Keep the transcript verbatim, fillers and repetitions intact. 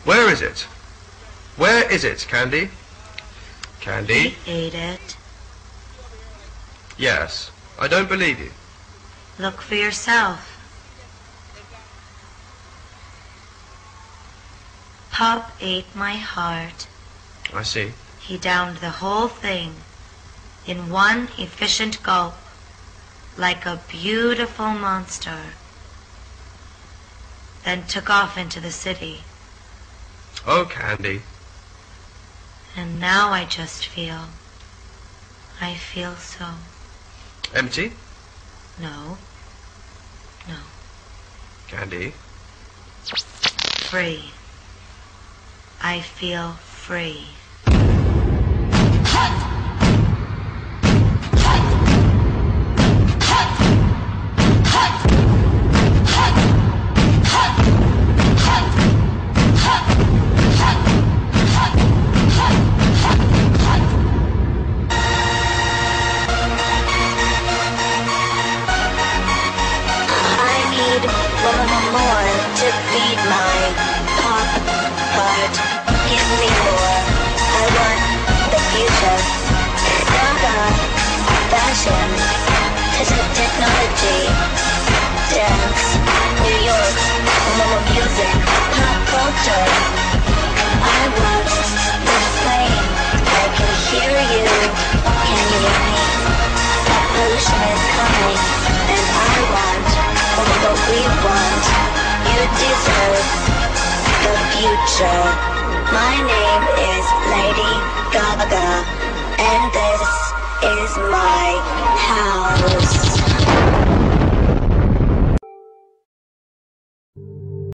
Where is it? Where is it, Candy? Candy? He ate it. Yes. I don't believe you. Look for yourself. Pop ate my heart. I see. He downed the whole thing in one efficient gulp, like a beautiful monster, then took off into the city. Oh, Candy. And now I just feel, I feel so... Empty? No. No. Candy? Free. I feel free. My name is Lady Gaga, and this is my house.